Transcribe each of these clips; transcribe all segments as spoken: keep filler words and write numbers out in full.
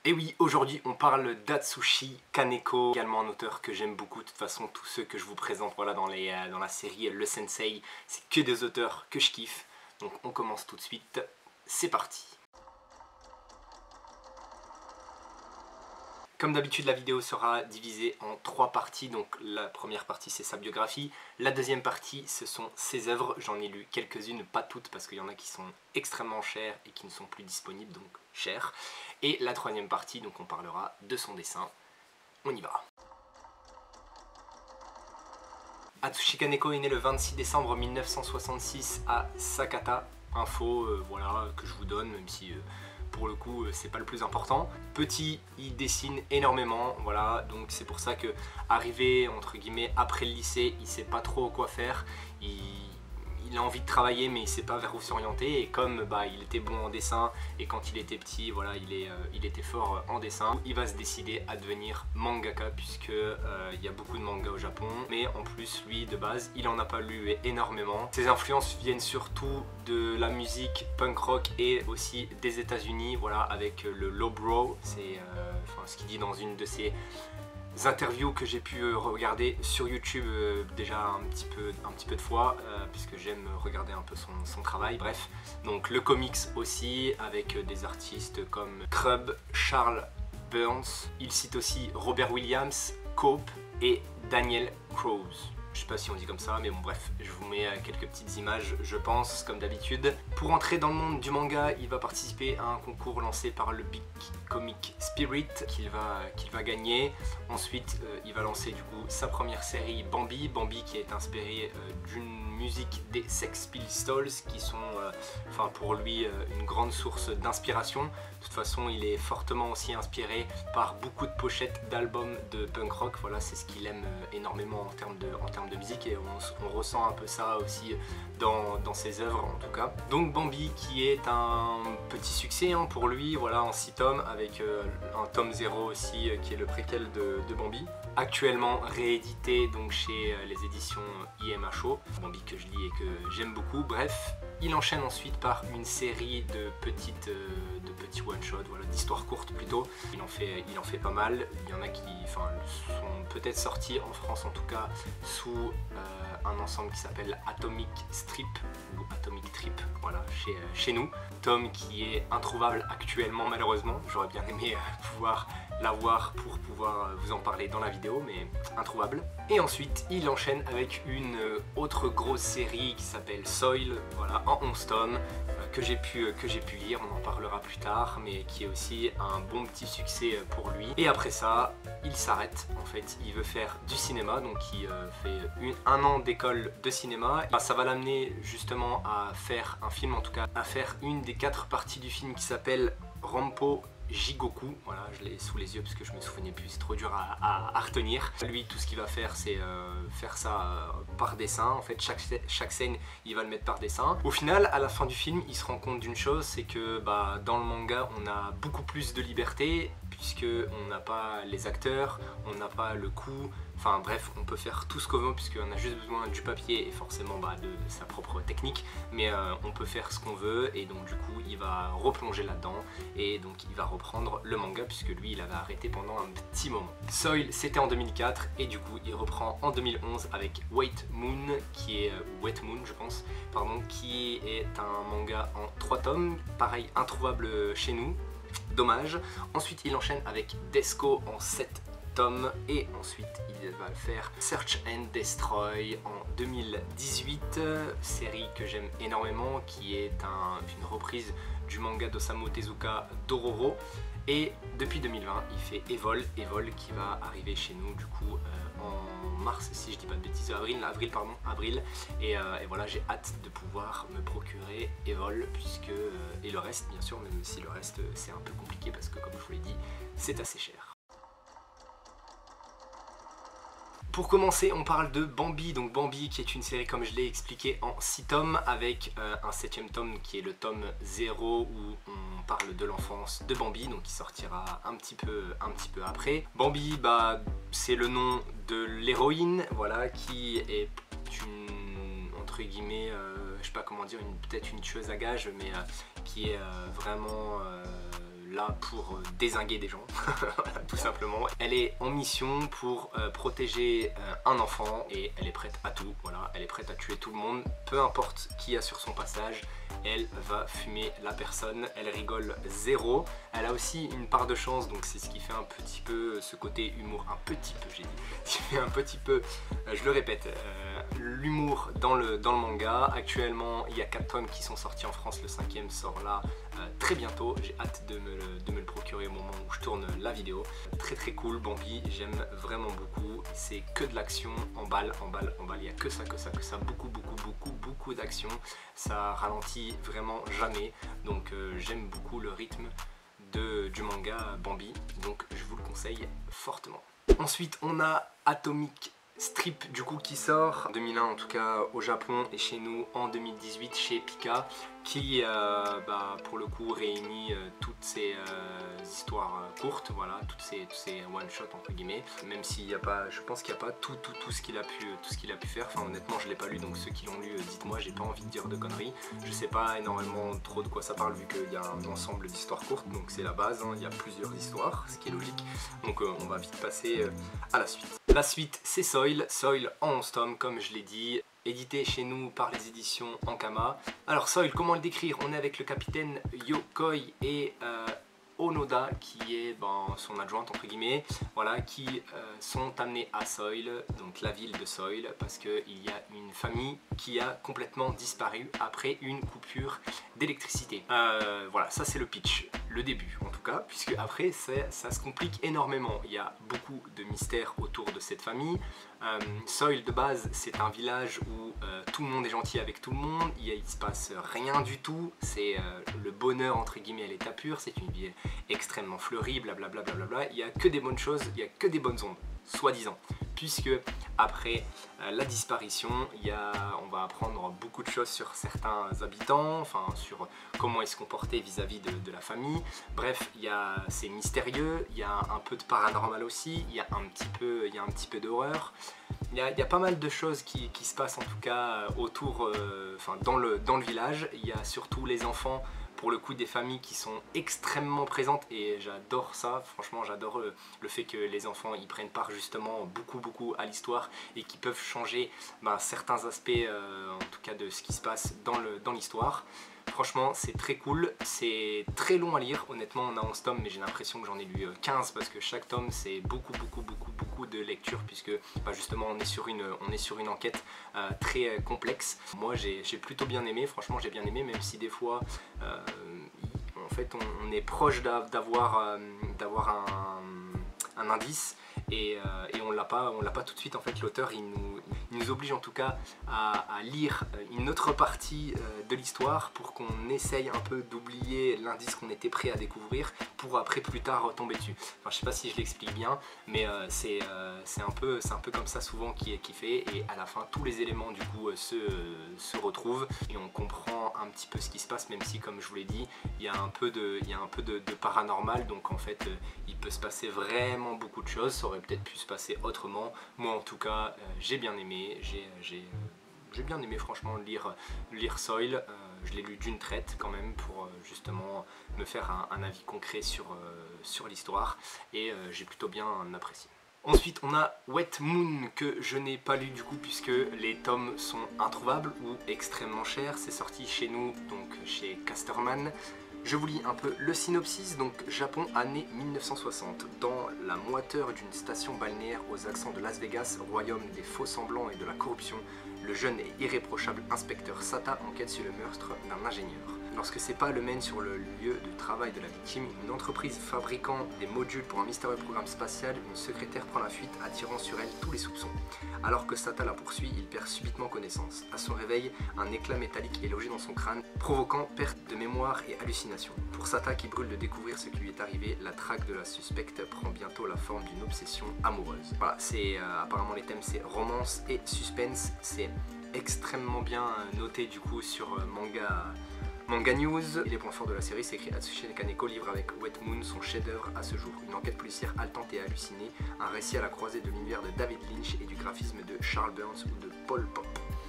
Et oui, aujourd'hui on parle d'Atsushi Kaneko, également un auteur que j'aime beaucoup. De toute façon, tous ceux que je vous présente voilà, dans, les, euh, dans la série Le Sensei, c'est que des auteurs que je kiffe. Donc on commence tout de suite, c'est parti. Comme d'habitude, la vidéo sera divisée en trois parties. Donc la première partie, c'est sa biographie. La deuxième partie, ce sont ses œuvres. J'en ai lu quelques-unes, pas toutes, parce qu'il y en a qui sont extrêmement chères et qui ne sont plus disponibles, donc chères. Et la troisième partie, donc on parlera de son dessin. On y va. Atsushi Kaneko est né le vingt-six décembre mille neuf cent soixante-six à Sakata. Info, euh, voilà, que je vous donne, même si... Euh, pour le coup c'est pas le plus important. Petit, il dessine énormément, voilà, donc c'est pour ça que arrivé entre guillemets après le lycée, il sait pas trop quoi faire, il, il a envie de travailler mais il sait pas vers où s'orienter, et comme bah, il était bon en dessin et quand il était petit, voilà, il, est, euh, il était fort en dessin, il va se décider à devenir mangaka puisque euh, il y a beaucoup de mangas au Japon, mais en plus lui de base il en a pas lu énormément. Ses influences viennent surtout de la musique punk rock et aussi des États-Unis, voilà, avec le lowbrow, c'est euh, enfin, ce qu'il dit dans une de ses interviews que j'ai pu regarder sur YouTube euh, déjà un petit peu, un petit peu de fois, euh, puisque j'aime regarder un peu son, son travail. Bref, donc le comics aussi, avec des artistes comme Crub, Charles Burns. Il cite aussi Robert Williams, Cope et Daniel Krause. Je sais pas si on dit comme ça, mais bon bref, je vous mets quelques petites images, je pense, comme d'habitude. Pour entrer dans le monde du manga, il va participer à un concours lancé par le Big Comic Spirit qu'il va, qu'il va gagner. Ensuite, euh, il va lancer du coup sa première série Bambi, Bambi qui est inspiré euh, d'une musique des Sex Pistols, qui sont, euh, enfin pour lui, euh, une grande source d'inspiration. De toute façon, il est fortement aussi inspiré par beaucoup de pochettes d'albums de punk rock. Voilà, c'est ce qu'il aime euh, énormément en termes de, en termes de musique, et on, on ressent un peu ça aussi dans, dans ses œuvres en tout cas. Donc Bambi qui est un petit succès hein, pour lui, voilà, en six tomes, avec euh, un tome zéro aussi euh, qui est le préquel de, de Bambi. Actuellement réédité donc chez euh, les éditions I M H O, Bambi que je lis et que j'aime beaucoup. Bref, il enchaîne ensuite par une série de petites, euh, de petits one-shot, voilà, d'histoires courtes plutôt. Il en fait, il en fait pas mal. Il y en a qui enfin, sont peut-être sortis en France en tout cas sous euh, un ensemble qui s'appelle Atomic Strip ou Atomic Trip, voilà, chez, euh, chez nous. Tome qui est introuvable actuellement malheureusement. J'aurais bien aimé euh, pouvoir l'avoir pour pouvoir vous en parler dans la vidéo, mais introuvable. Et ensuite il enchaîne avec une autre grosse série qui s'appelle Soil, voilà, en onze tomes, que j'ai pu, que j'ai pu lire, on en parlera plus tard, mais qui est aussi un bon petit succès pour lui. Et après ça, il s'arrête, en fait, il veut faire du cinéma, donc il euh, fait une, un an d'école de cinéma. Bah, ça va l'amener justement à faire un film, en tout cas à faire une des quatre parties du film qui s'appelle Rampo Jigoku, voilà, je l'ai sous les yeux parce que je me souvenais plus, c'est trop dur à, à, à retenir. Lui, tout ce qu'il va faire, c'est euh, faire ça euh, par dessin. En fait, chaque, chaque scène, il va le mettre par dessin. Au final, à la fin du film, il se rend compte d'une chose, c'est que bah, dans le manga, on a beaucoup plus de liberté, puisque on n'a pas les acteurs, on n'a pas le coût. Enfin bref, on peut faire tout ce qu'on veut puisqu'on a juste besoin du papier et forcément bah, de sa propre technique, mais euh, on peut faire ce qu'on veut, et donc du coup il va replonger là-dedans et donc il va reprendre le manga puisque lui il avait arrêté pendant un petit moment. Soil c'était en deux mille quatre et du coup il reprend en deux mille onze avec Wet Moon, qui est, euh, Wet Moon je pense, pardon, qui est un manga en trois tomes, pareil introuvable chez nous. Dommage. Ensuite il enchaîne avec Desco en sept tomes et ensuite il va faire Search and Destroy en deux mille dix-huit, série que j'aime énormément, qui est un, une reprise du manga d'Osamu Tezuka Dororo. Et depuis deux mille vingt il fait Evol, Evol qui va arriver chez nous du coup euh, en mars, si je dis pas de bêtises, avril, avril pardon, avril. Et, euh, et voilà, j'ai hâte de pouvoir me procurer Evol, puisque euh, et le reste bien sûr, même si le reste c'est un peu compliqué parce que comme je vous l'ai dit, c'est assez cher. Pour commencer, on parle de Bambi, donc Bambi qui est une série comme je l'ai expliqué en six tomes, avec euh, un septième tome qui est le tome zéro où on parle de l'enfance de Bambi, donc qui sortira un petit peu, un petit peu après. Bambi, bah, c'est le nom de l'héroïne, voilà, qui est une, entre guillemets, euh, je sais pas comment dire, peut-être une tueuse à gages, mais euh, qui est euh, vraiment... Euh, là pour euh, dézinguer des gens, tout simplement. Elle est en mission pour euh, protéger euh, un enfant et elle est prête à tout, voilà, elle est prête à tuer tout le monde, peu importe qui a sur son passage, elle va fumer la personne, elle rigole zéro. Elle a aussi une part de chance, donc c'est ce qui fait un petit peu ce côté humour, un petit peu j'ai dit, qui fait un petit peu, euh, je le répète, euh, l'humour dans le, dans le manga. Actuellement il y a quatre tomes qui sont sortis en France, le cinquième sort là euh, très bientôt, j'ai hâte de me, le, de me le procurer au moment où je tourne la vidéo. Très très cool, Bambi, j'aime vraiment beaucoup, c'est que de l'action, en balle, en balle, en balle, il n'y a que ça, que ça, que ça, beaucoup beaucoup beaucoup beaucoup d'action, ça ralentit vraiment jamais, donc euh, j'aime beaucoup le rythme de, du manga Bambi, donc je vous le conseille fortement. Ensuite on a Atomic Strip du coup qui sort en deux mille un en tout cas au Japon et chez nous en deux mille dix-huit chez Pika, qui euh, bah, pour le coup réunit euh, toutes ces euh, histoires euh, courtes, voilà, toutes ces, tous ces one shot entre guillemets, même s'il n'y a pas, je pense qu'il n'y a pas tout, tout, tout ce qu'il a pu, tout ce qu'il a pu faire. Enfin honnêtement je l'ai pas lu, donc ceux qui l'ont lu, euh, dites-moi, j'ai pas envie de dire de conneries, je sais pas énormément trop de quoi ça parle vu qu'il y a un ensemble d'histoires courtes, donc c'est la base, hein, il y a plusieurs histoires, ce qui est logique, donc euh, on va vite passer euh, à la suite. La suite c'est Soil, Soil en onze tomes comme je l'ai dit, édité chez nous par les éditions Ankama. Alors Soil, comment le décrire? On est avec le capitaine Yokoi et euh, Onoda qui est ben, son adjointe entre guillemets, voilà, qui euh, sont amenés à Soil, donc la ville de Soil, parce qu'il y a une famille qui a complètement disparu après une coupure d'électricité. Euh, voilà, ça c'est le pitch, le début en tout cas, puisque après ça se complique énormément. Il y a beaucoup de mystères autour de cette famille. Euh, Soil de base c'est un village où euh, tout le monde est gentil avec tout le monde, il, il se passe rien du tout, c'est euh, le bonheur entre guillemets à l'état pur, c'est une vie extrêmement fleurie, blablabla, blablabla. Il n'y a que des bonnes choses, il n'y a que des bonnes ondes, soi-disant, puisque après euh, la disparition, il y a, on va apprendre beaucoup de choses sur certains habitants, enfin sur comment ils se comportaient vis-à-vis de, de la famille. Bref, il y a, c'est mystérieux, il y a un peu de paranormal aussi, il y a un petit peu, il y a un petit peu d'horreur. Il y, a, il y a pas mal de choses qui, qui se passent en tout cas autour, euh, enfin dans le, dans le village. Il y a surtout les enfants, pour le coup des familles qui sont extrêmement présentes et j'adore ça, franchement j'adore le, le fait que les enfants y prennent part justement beaucoup beaucoup à l'histoire et qui peuvent changer ben, certains aspects euh, en tout cas de ce qui se passe dans le, dans l'histoire. Franchement c'est très cool, c'est très long à lire, honnêtement on a onze tomes mais j'ai l'impression que j'en ai lu quinze parce que chaque tome c'est beaucoup beaucoup beaucoup beaucoup de lecture puisque bah, justement on est sur une, on est sur une enquête euh, très euh, complexe. Moi j'ai plutôt bien aimé, franchement j'ai bien aimé même si des fois euh, en fait on, on est proche d'avoir euh, d'avoir un, un indice et, euh, et on l'a pas, on l'a pas tout de suite en fait. L'auteur il nous, il nous oblige en tout cas à, à lire une autre partie euh, de l'histoire pour qu'on essaye un peu d'oublier l'indice qu'on était prêt à découvrir pour après plus tard retomber dessus. Enfin je sais pas si je l'explique bien mais euh, c'est euh, c'est un peu c'est un peu comme ça souvent qui est qui fait et à la fin tous les éléments du coup euh, se, euh, se retrouvent et on comprend un petit peu ce qui se passe, même si comme je vous l'ai dit il y a un peu de, il y a un peu de, de paranormal, donc en fait euh, il peut se passer vraiment beaucoup de choses, ça aurait peut-être pu se passer autrement. Moi en tout cas euh, j'ai bien aimé, j'ai j'ai bien aimé franchement lire, lire Soil, euh, je l'ai lu d'une traite quand même pour euh, justement me faire un, un avis concret sur, euh, sur l'histoire et euh, j'ai plutôt bien apprécié. Ensuite on a Wet Moon que je n'ai pas lu du coup puisque les tomes sont introuvables ou extrêmement chers, c'est sorti chez nous donc chez Casterman. Je vous lis un peu le synopsis. Donc Japon, année mille neuf cent soixante. Dans la moiteur d'une station balnéaire aux accents de Las Vegas, royaume des faux semblants et de la corruption, le jeune et irréprochable inspecteur Sata enquête sur le meurtre d'un ingénieur. Lorsque ses pas le mènent sur le lieu de travail de la victime, une entreprise fabriquant des modules pour un mystérieux programme spatial, une secrétaire prend la fuite, attirant sur elle tous les soupçons. Alors que Sata la poursuit, il perd subitement connaissance. À son réveil, un éclat métallique est logé dans son crâne, provoquant perte de mémoire et hallucination. Pour Sata qui brûle de découvrir ce qui lui est arrivé, la traque de la suspecte prend bientôt la forme d'une obsession amoureuse. Voilà, c'est euh, apparemment les thèmes c'est romance et suspense, c'est extrêmement bien noté du coup sur euh, manga. Manga News. Et les points forts de la série, c'est écrit Atsushi Kaneko livre avec Wet Moon son chef-d'œuvre à ce jour. Une enquête policière haletante et hallucinée, un récit à la croisée de l'univers de David Lynch et du graphisme de Charles Burns ou de Paul Pop.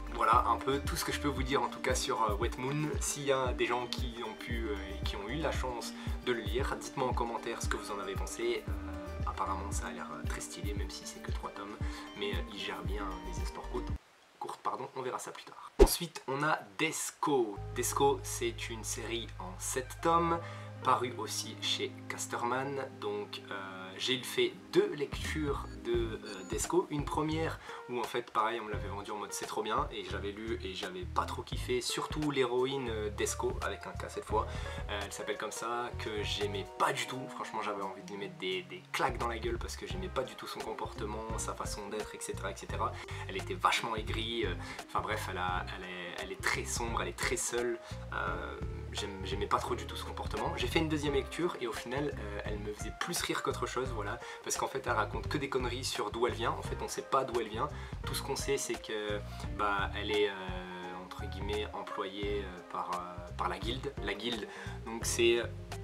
Voilà un peu tout ce que je peux vous dire en tout cas sur euh, Wet Moon. S'il y a des gens qui ont pu euh, et qui ont eu la chance de le lire, dites-moi en commentaire ce que vous en avez pensé. Euh, apparemment ça a l'air euh, très stylé même si c'est que trois tomes, mais euh, il gère bien les histoires courtes. courte, pardon, on verra ça plus tard. Ensuite, on a Desco. Desco, c'est une série en sept tomes, parue aussi chez Casterman. Donc, euh, j'ai fait deux lectures de euh, Desco. Une première où, en fait, pareil, on me l'avait vendu en mode c'est trop bien, et j'avais lu et j'avais pas trop kiffé, surtout l'héroïne euh, Desco, avec un K cette fois. Euh, elle s'appelle comme ça, que j'aimais pas du tout. Franchement, j'avais envie de lui mettre des, des claques dans la gueule parce que j'aimais pas du tout son comportement, sa façon d'être, et cetera, et cetera. Elle était vachement aigrie. Euh, enfin bref, elle, a, elle, est, elle est très sombre, elle est très seule. Euh, J'aimais pas trop du tout ce comportement. J'ai fait une deuxième lecture et au final, euh, elle me faisait plus rire qu'autre chose, voilà. Parce qu'en fait, elle raconte que des conneries sur d'où elle vient. En fait, on sait pas d'où elle vient. Tout ce qu'on sait, c'est que bah, elle est euh, entre guillemets employée euh, par, euh, par la guilde. La guilde, donc c'est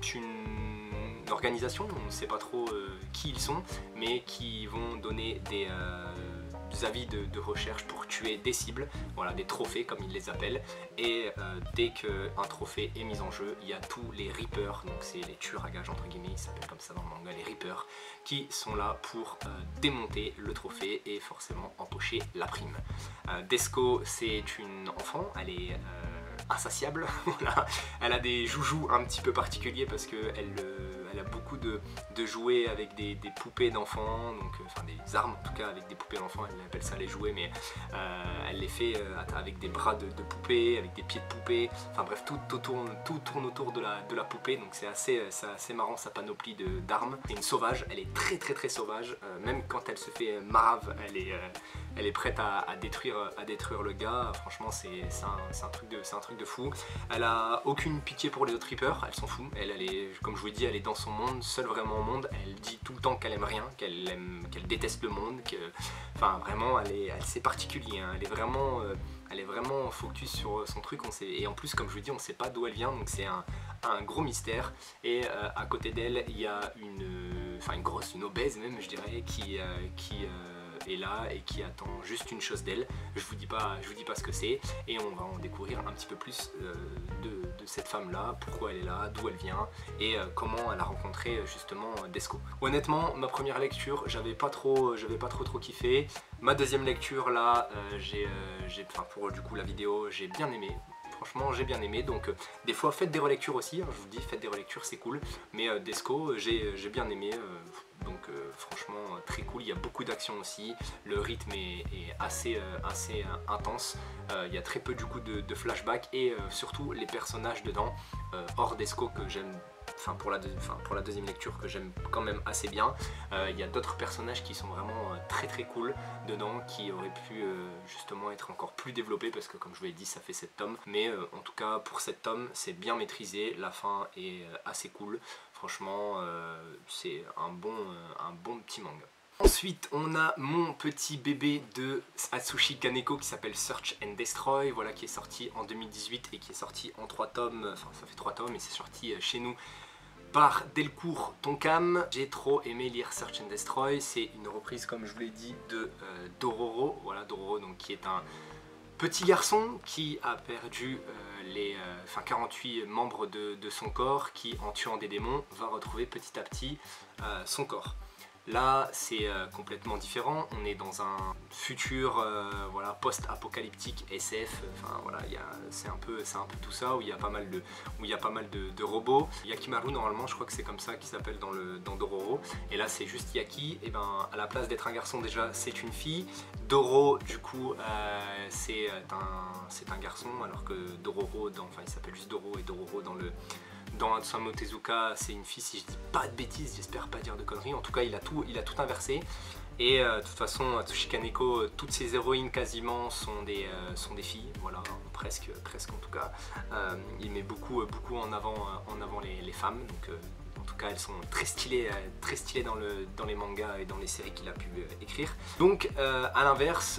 une organisation, on ne sait pas trop euh, qui ils sont, mais qui vont donner des, euh, des avis de, de recherche pour tuer des cibles, voilà, des trophées comme ils les appellent. Et euh, dès qu'un trophée est mis en jeu, il y a tous les Reapers, donc c'est les tueurs à gages entre guillemets, ils s'appellent comme ça dans le manga, les Reapers, qui sont là pour euh, démonter le trophée et forcément empocher la prime. Euh, Desco, c'est une enfant, elle est euh, insatiable, voilà. Elle a des joujoux un petit peu particuliers parce qu'elle euh, elle a beaucoup de, de jouets avec des, des poupées d'enfants, donc euh, enfin des armes en tout cas avec des poupées d'enfants, elle appelle ça les jouets, mais euh, elle les fait euh, avec des bras de, de poupée, avec des pieds de poupée, enfin bref, tout, tout, tourne, tout tourne autour de la, de la poupée, donc c'est assez, assez marrant sa panoplie d'armes. C'est une sauvage, elle est très très très sauvage, euh, même quand elle se fait marave, elle est, euh, elle est prête à, à, détruire, à détruire le gars. Franchement c'est un, un, truc de, un truc de fou. Elle a aucune pitié pour les autres Reapers, elle s'en fout, elle, elle est, comme je vous l'ai dit, elle est dans son monde, seule vraiment au monde. Elle dit tout le temps qu'elle aime rien, qu'elle aime, qu'elle déteste le monde, que, enfin vraiment, elle est, elle, c'est particulier, hein. Elle est vraiment, euh, elle est vraiment focus sur son truc. On sait, et en plus, comme je vous dis, on sait pas d'où elle vient, donc c'est un, un gros mystère. Et euh, à côté d'elle, il y a une, enfin une grosse, une obèse même, je dirais, qui, euh, qui euh, est là et qui attend juste une chose d'elle. Je vous dis pas, je vous dis pas ce que c'est, et on va en découvrir un petit peu plus euh, de, de cette femme là, pourquoi elle est là, d'où elle vient et euh, comment elle a rencontré justement Desco. Honnêtement, ma première lecture, j'avais pas trop, j'avais pas trop trop kiffé. Ma deuxième lecture là, euh, j'ai, euh, enfin pour du coup la vidéo, j'ai bien aimé. Franchement, j'ai bien aimé, donc euh, des fois faites des relectures aussi, hein, je vous dis, faites des relectures, c'est cool, mais euh, Desco, j'ai bien aimé, euh, donc euh, franchement très cool. Il y a beaucoup d'action aussi, le rythme est, est assez, euh, assez euh, intense, euh, il y a très peu du coup de, de flashbacks et euh, surtout les personnages dedans, euh, hors Desco que j'aime. Enfin pour, la enfin pour la deuxième lecture que j'aime quand même assez bien. Euh, il y a d'autres personnages qui sont vraiment euh, très très cool dedans, qui auraient pu euh, justement être encore plus développés parce que comme je vous l'ai dit ça fait sept tomes, mais euh, en tout cas pour sept tomes c'est bien maîtrisé, la fin est euh, assez cool, franchement euh, c'est un bon, euh, un bon petit manga. Ensuite, on a mon petit bébé de Atsushi Kaneko qui s'appelle Search and Destroy, voilà, qui est sorti en deux mille dix-huit et qui est sorti en trois tomes, enfin ça fait trois tomes et c'est sorti chez nous par Delcourt Tonkam. J'ai trop aimé lire Search and Destroy, c'est une reprise comme je vous l'ai dit de euh, Dororo, voilà Dororo donc qui est un petit garçon qui a perdu euh, les euh, enfin, quarante-huit membres de, de son corps, qui en tuant des démons va retrouver petit à petit euh, son corps. Là, c'est euh, complètement différent. On est dans un futur euh, voilà, post-apocalyptique S F. Enfin voilà, c'est un peu, c'est un peu tout ça où il y a pas mal de, où il y a pas mal de, de robots. Yakimaru normalement, je crois que c'est comme ça qu'il s'appelle dans le dans Dororo. Et là, c'est juste Yaki. Et ben, à la place d'être un garçon déjà, c'est une fille. Doro, du coup, euh, c'est un, c'est un garçon, alors que Dororo, dans, enfin, il s'appelle juste Doro et Dororo dans le Dans Osamu Tezuka, c'est une fille, si je dis pas de bêtises, j'espère pas dire de conneries. En tout cas, il a tout, il a tout inversé. Et euh, de toute façon, Atsushi Kaneko, toutes ses héroïnes quasiment sont des, euh, sont des filles, voilà, presque, presque en tout cas. Euh, il met beaucoup, beaucoup en avant, en avant les, les femmes, donc euh, en tout cas elles sont très stylées, très stylées dans, le, dans les mangas et dans les séries qu'il a pu euh, écrire. Donc euh, à l'inverse,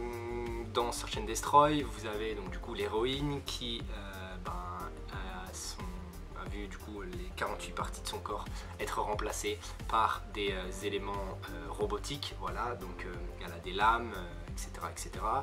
dans Search and Destroy, vous avez donc du coup l'héroïne qui euh, ben, a son vu du coup les quarante-huit parties de son corps être remplacées par des euh, éléments euh, robotiques, voilà, donc euh, elle a des lames, euh, etc, etc.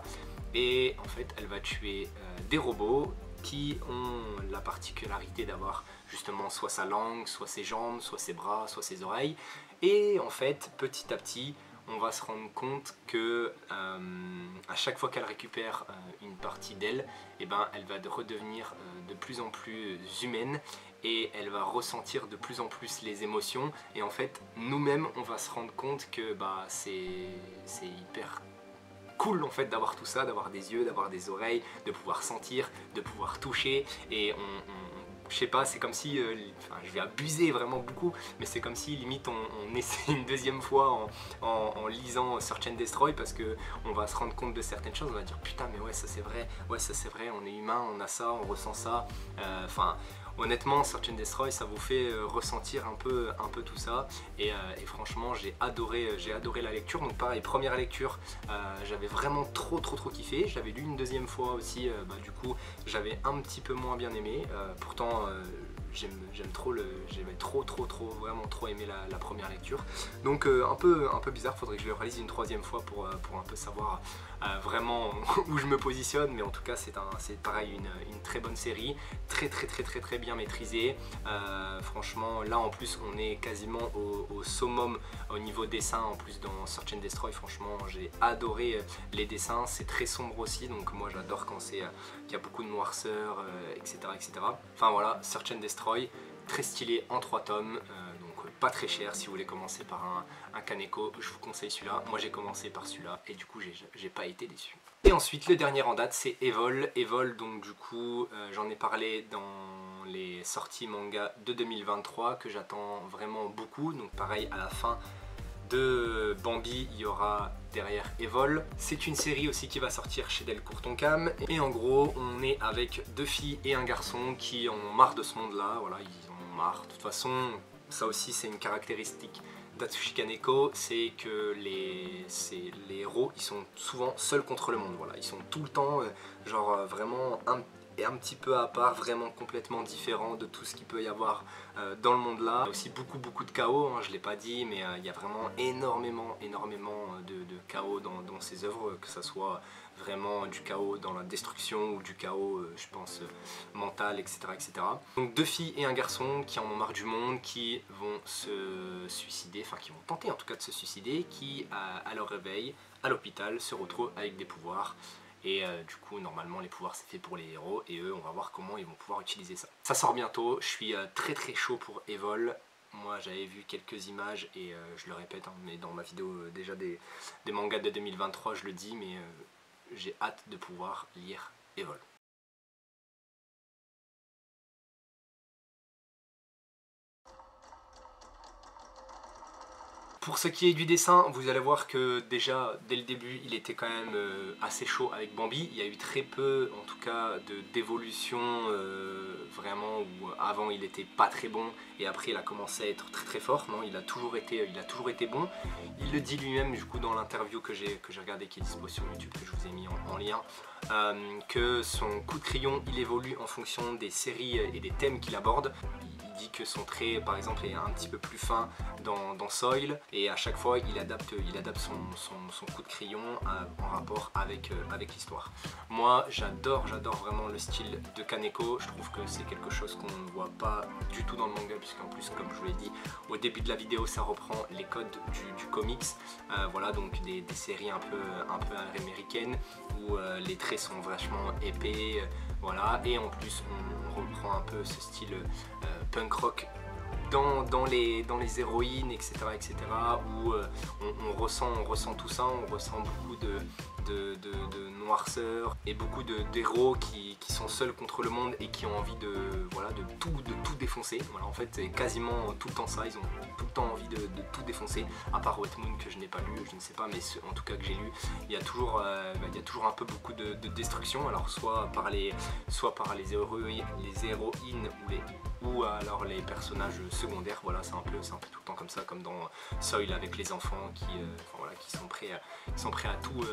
et en fait elle va tuer euh, des robots qui ont la particularité d'avoir justement soit sa langue, soit ses jambes, soit ses bras, soit ses oreilles, et en fait petit à petit on va se rendre compte que euh, à chaque fois qu'elle récupère euh, une partie d'elle, eh ben, elle va de redevenir euh, de plus en plus humaine et elle va ressentir de plus en plus les émotions, et en fait nous-mêmes on va se rendre compte que bah, c'est hyper cool en fait d'avoir tout ça, d'avoir des yeux, d'avoir des oreilles, de pouvoir sentir, de pouvoir toucher, et on, on je sais pas, c'est comme si, euh, enfin je vais abuser vraiment beaucoup, mais c'est comme si limite on, on essaie une deuxième fois en, en, en lisant Search and Destroy, parce que on va se rendre compte de certaines choses, on va dire putain mais ouais ça c'est vrai, ouais ça c'est vrai, on est humain, on a ça, on ressent ça, enfin euh, honnêtement Search and Destroy ça vous fait euh, ressentir un peu, un peu tout ça, et, euh, et franchement j'ai adoré, j'ai adoré la lecture. Donc pareil, première lecture, euh, j'avais vraiment trop trop trop kiffé, je l'avais lu une deuxième fois aussi, euh, bah, du coup j'avais un petit peu moins bien aimé, euh, pourtant Euh, j'aime trop le j'aimais trop trop trop vraiment trop aimé la, la première lecture, donc euh, un peu un peu bizarre, faudrait que je le relise une troisième fois pour, euh, pour un peu savoir euh, vraiment où je me positionne, mais en tout cas c'est un c'est pareil une, une très bonne série, très très très très très bien maîtrisée, euh, franchement là en plus on est quasiment au, au summum au niveau dessin, en plus dans Search and Destroy franchement j'ai adoré les dessins, c'est très sombre aussi, donc moi j'adore quand c'est qu'il y a beaucoup de noirceur, euh, etc etc. Enfin voilà, Search and Destroy, très stylé en trois tomes, euh, donc euh, pas très cher. Si vous voulez commencer par un, un Kaneko, je vous conseille celui-là. Moi j'ai commencé par celui-là et du coup j'ai pas été déçu. Et ensuite le dernier en date c'est Evol. Evol, donc du coup euh, j'en ai parlé dans les sorties manga de deux mille vingt-trois que j'attends vraiment beaucoup. Donc pareil, à la fin de Bambi, il y aura derrière Evol. C'est une série aussi qui va sortir chez Delcourt Tonkam, et en gros on est avec deux filles et un garçon qui en ont marre de ce monde là, voilà, ils en ont marre. De toute façon ça aussi c'est une caractéristique d'Atsushi Kaneko, c'est que les, les héros ils sont souvent seuls contre le monde, voilà, ils sont tout le temps euh, genre euh, vraiment un et un petit peu à part, vraiment complètement différent de tout ce qu'il peut y avoir euh, dans le monde là. Il y a aussi beaucoup beaucoup de chaos, hein, je l'ai pas dit, mais euh, il y a vraiment énormément énormément de, de chaos dans, dans ces œuvres, que ça soit vraiment du chaos dans la destruction ou du chaos euh, je pense euh, mental, etc etc. Donc deux filles et un garçon qui en ont marre du monde, qui vont se suicider, enfin qui vont tenter en tout cas de se suicider, qui à, à leur réveil à l'hôpital se retrouvent avec des pouvoirs. Et euh, du coup normalement les pouvoirs c'est fait pour les héros, et eux on va voir comment ils vont pouvoir utiliser ça. Ça sort bientôt, je suis euh, très très chaud pour Evol. Moi j'avais vu quelques images et euh, je le répète, hein, mais dans ma vidéo euh, déjà des, des mangas de deux mille vingt-trois je le dis, mais euh, j'ai hâte de pouvoir lire Evol. Pour ce qui est du dessin, vous allez voir que déjà dès le début il était quand même euh, assez chaud avec Bambi. Il y a eu très peu en tout cas d'évolution euh, vraiment, où avant il était pas très bon et après il a commencé à être très très fort. Non, il a toujours été, il a toujours été bon. Il le dit lui-même du coup dans l'interview que j'ai que j'ai regardé, qui est dispo sur YouTube, que je vous ai mis en, en lien, euh, que son coup de crayon il évolue en fonction des séries et des thèmes qu'il aborde. Il dit que son trait par exemple est un petit peu plus fin dans, dans Soil, et à chaque fois il adapte, il adapte son, son, son coup de crayon à, en rapport avec, euh, avec l'histoire. Moi j'adore j'adore vraiment le style de Kaneko, je trouve que c'est quelque chose qu'on ne voit pas du tout dans le manga, puisqu'en plus comme je vous l'ai dit au début de la vidéo ça reprend les codes du, du comics, euh, voilà, donc des, des séries un peu, un peu américaines où euh, les traits sont vachement épais, euh, voilà, et en plus on, on reprend un peu ce style euh, punk rock Dans, dans, les, dans les héroïnes, etc, etc, où euh, on, on, ressent, on ressent tout ça, on ressent beaucoup de, de, de, de noirceur et beaucoup d'héros qui, qui sont seuls contre le monde et qui ont envie de, voilà, de, tout, de tout défoncer. Voilà, en fait c'est quasiment tout le temps ça, ils ont tout le temps envie de, de tout défoncer, à part Wet Moon que je n'ai pas lu, je ne sais pas, mais ce, en tout cas que j'ai lu, il y a toujours, euh, bah, il y a toujours un peu beaucoup de, de destruction, alors soit par les, soit par les, héroïnes, les héroïnes ou les ou alors les personnages secondaires, voilà, c'est un peu c'est un peu tout le temps comme ça, comme dans Soil avec les enfants qui, euh, enfin, voilà, qui sont prêts à, sont prêts à tout, euh, à tout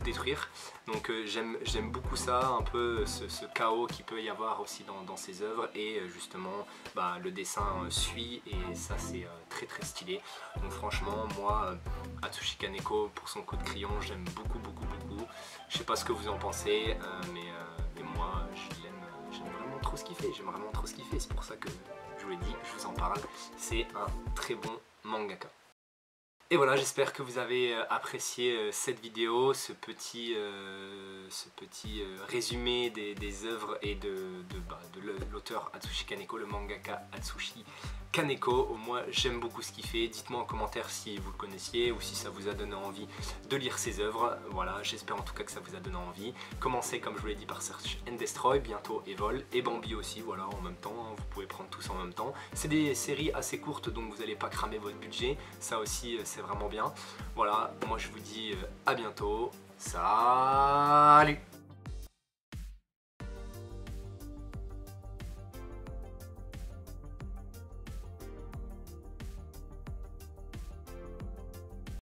détruire. Donc euh, j'aime beaucoup ça, un peu ce, ce chaos qu'il peut y avoir aussi dans, dans ses œuvres, et euh, justement bah, le dessin euh, suit, et ça c'est euh, très très stylé. Donc franchement moi euh, Atsushi Kaneko pour son coup de crayon j'aime beaucoup beaucoup beaucoup. Je sais pas ce que vous en pensez, euh, mais, euh, mais moi je l'aime, j'aime vraiment trop ce qu'il fait, j'aime vraiment trop ce qu'il fait, c'est pour ça que je vous l'ai dit, je vous en parle. C'est un très bon mangaka. Et voilà, j'espère que vous avez apprécié cette vidéo, ce petit, euh, ce petit euh, résumé des, des œuvres et de, de, bah, de l'auteur Atsushi Kaneko, le mangaka Atsushi Kaneko. Moi j'aime beaucoup ce qu'il fait, dites-moi en commentaire si vous le connaissiez ou si ça vous a donné envie de lire ses œuvres. Voilà, j'espère en tout cas que ça vous a donné envie. Commencez comme je vous l'ai dit par Search and Destroy, bientôt Evol et Bambi aussi, voilà, en même temps, hein, vous pouvez prendre tous en même temps. C'est des séries assez courtes donc vous n'allez pas cramer votre budget, ça aussi c'est vraiment bien. Voilà, moi je vous dis à bientôt, salut!